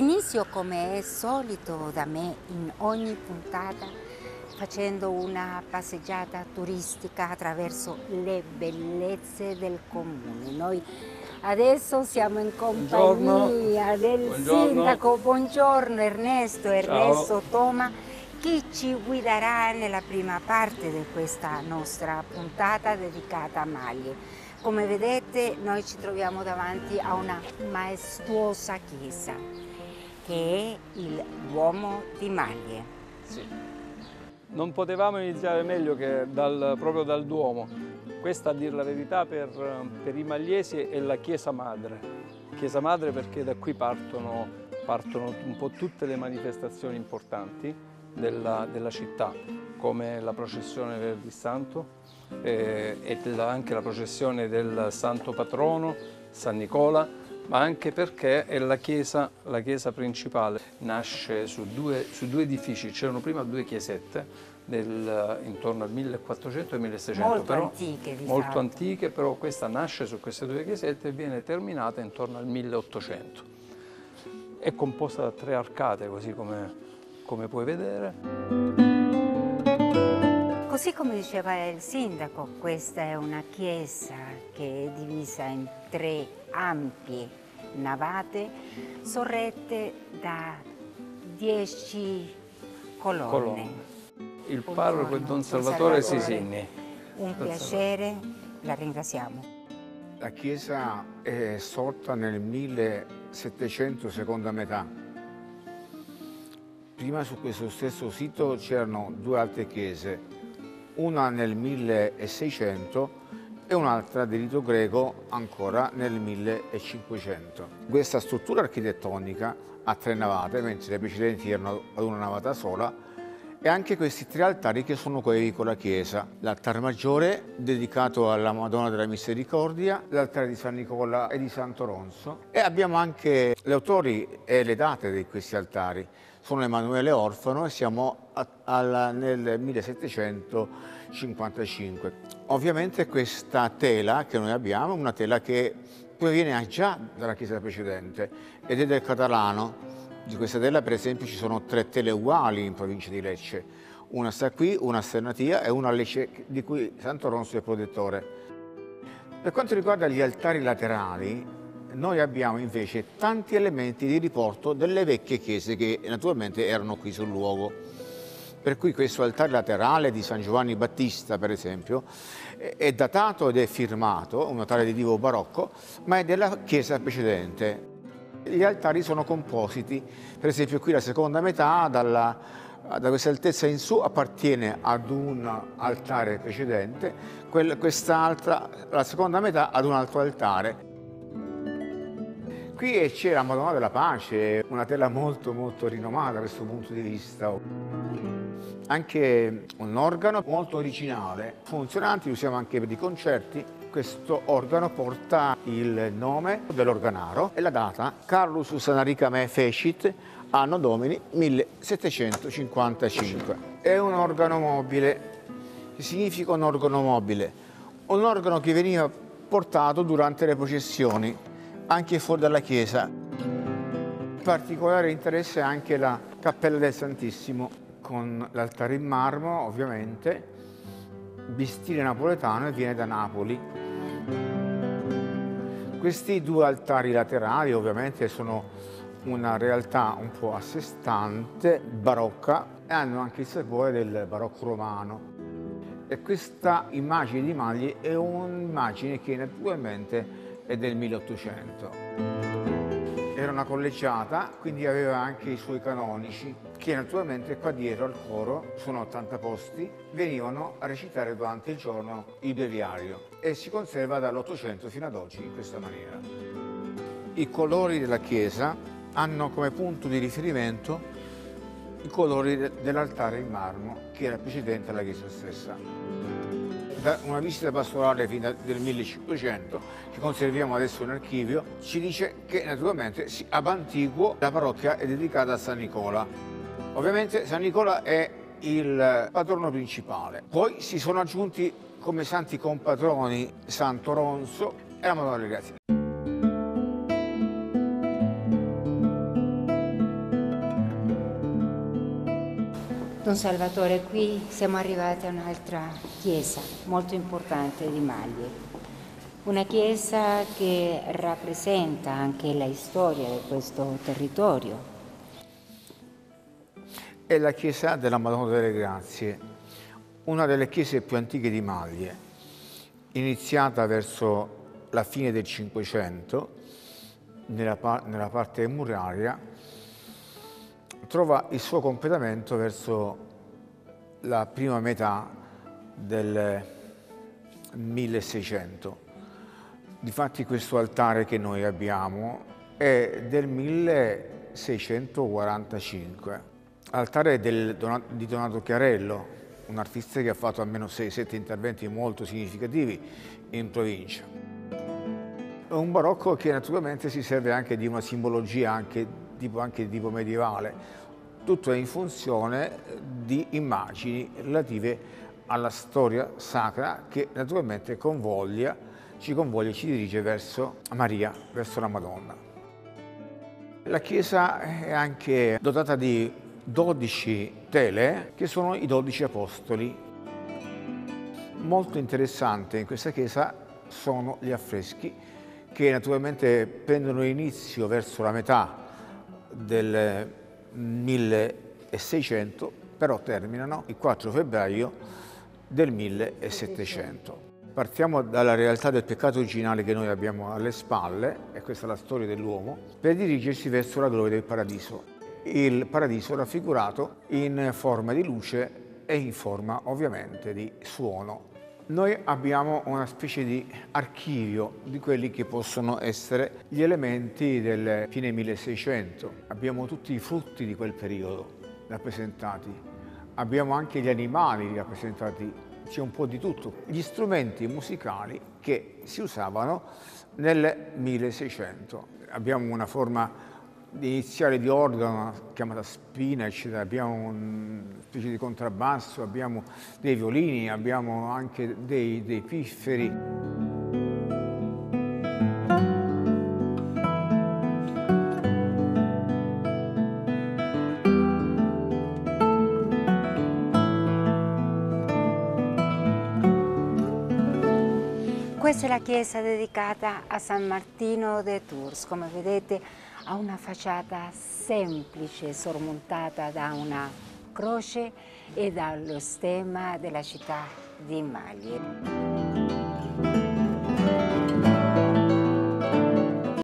Inizio come è solito da me in ogni puntata facendo una passeggiata turistica attraverso le bellezze del comune. Noi adesso siamo in compagnia del sindaco. Buongiorno Ernesto Toma, che ci guiderà nella prima parte di questa nostra puntata dedicata a Maglie. Come vedete noi ci troviamo davanti a una maestosa chiesa che è il Duomo di Maglie. Sì. Non potevamo iniziare meglio che proprio dal Duomo. Questa, a dir la verità, per i magliesi è la chiesa madre. Chiesa madre perché da qui partono un po' tutte le manifestazioni importanti della città, come la processione Venerdì Santo e anche la processione del Santo Patrono, San Nicola, ma anche perché è la chiesa principale. Nasce su due edifici, c'erano prima due chiesette intorno al 1400 e 1600, molto antiche, però questa nasce su queste due chiesette e viene terminata intorno al 1800. È composta da 3 arcate, così come puoi vedere. Così come diceva il sindaco, questa è una chiesa che è divisa in 3 ampie navate sorrette da 10 colonne. Il parroco è Don Salvatore Sisini. Un piacere, la ringraziamo. La chiesa è sorta nel 1700, seconda metà. Prima su questo stesso sito c'erano 2 altre chiese, una nel 1600 e un'altra di rito greco ancora nel 1500. Questa struttura architettonica ha 3 navate, mentre le precedenti erano ad una navata sola, e anche questi 3 altari che sono coevi con la chiesa. L'altare maggiore dedicato alla Madonna della Misericordia, l'altare di San Nicola e di Santo Ronzo, e abbiamo anche gli autori e le date di questi altari. Sono Emanuele Orfano e siamo nel 1755. Ovviamente questa tela che noi abbiamo è una tela che proviene già dalla chiesa precedente ed è del catalano. Di questa tela, per esempio, ci sono 3 tele uguali in provincia di Lecce. Una sta qui, una a Sernatia e una a Lecce, di cui Santo Ronzo è protettore. Per quanto riguarda gli altari laterali, noi abbiamo invece tanti elementi di riporto delle vecchie chiese che naturalmente erano qui sul luogo. Per cui questo altare laterale di San Giovanni Battista, per esempio, è datato ed è firmato, un altare di tipo barocco, ma è della chiesa precedente. Gli altari sono compositi, per esempio qui la seconda metà, da questa altezza in su, appartiene ad un altare precedente, quest'altra, la seconda metà, ad un altro altare. Qui c'è la Madonna della Pace, una tela molto molto rinomata da questo punto di vista. Anche un organo molto originale, funzionante, lo usiamo anche per i concerti. Questo organo porta il nome dell'organaro e la data Carlus Sanaricame Fecit, anno domini 1755. È un organo mobile. Che significa un organo mobile? Un organo che veniva portato durante le processioni, anche fuori dalla chiesa. Particolare interesse anche la Cappella del Santissimo, con l'altare in marmo, ovviamente, di stile napoletano e viene da Napoli. Questi 2 altari laterali ovviamente sono una realtà un po' a sé stante, barocca, e hanno anche il sapore del barocco romano. E questa immagine di Maglie è un'immagine che naturalmente è del 1800. Era una collegiata, quindi aveva anche i suoi canonici, che naturalmente qua dietro al coro, sono 80 posti, venivano a recitare durante il giorno il breviario e si conserva dall'800 fino ad oggi in questa maniera. I colori della chiesa hanno come punto di riferimento i colori dell'altare in marmo che era precedente alla chiesa stessa. Da una visita pastorale fino del 1500, che conserviamo adesso in archivio, ci dice che naturalmente ab antiguo la parrocchia è dedicata a San Nicola. Ovviamente San Nicola è il patrono principale. Poi si sono aggiunti come santi compatroni Santo Ronzo e la Madonna delle Grazie. Don Salvatore, qui siamo arrivati a un'altra chiesa molto importante di Maglie, una chiesa che rappresenta anche la storia di questo territorio. È la chiesa della Madonna delle Grazie, una delle chiese più antiche di Maglie, iniziata verso la fine del Cinquecento, nella parte muraria. Trova il suo completamento verso la prima metà del 1600. Difatti questo altare che noi abbiamo è del 1645. Altare di Donato Chiarello, un artista che ha fatto almeno 6-7 interventi molto significativi in provincia. È un barocco che naturalmente si serve anche di una simbologia anche di tipo medievale. Tutto è in funzione di immagini relative alla storia sacra che naturalmente ci dirige verso Maria, verso la Madonna. La chiesa è anche dotata di 12 tele che sono i 12 apostoli. Molto interessante in questa chiesa sono gli affreschi che naturalmente prendono inizio verso la metà del 1600, però terminano il 4 febbraio del 1700. Partiamo dalla realtà del peccato originale che noi abbiamo alle spalle, e questa è la storia dell'uomo, per dirigersi verso la gloria del paradiso. Il paradiso raffigurato in forma di luce e in forma ovviamente di suono. Noi abbiamo una specie di archivio di quelli che possono essere gli elementi del fine 1600. Abbiamo tutti i frutti di quel periodo rappresentati. Abbiamo anche gli animali rappresentati, c'è un po' di tutto. Gli strumenti musicali che si usavano nel 1600. Abbiamo una forma iniziale di organo chiamata spina, eccetera. Abbiamo una specie di contrabbasso, abbiamo dei violini, abbiamo anche dei pifferi. Questa è la chiesa dedicata a San Martino de Tours. Come vedete ha una facciata semplice sormontata da una croce e dallo stemma della città di Maglie.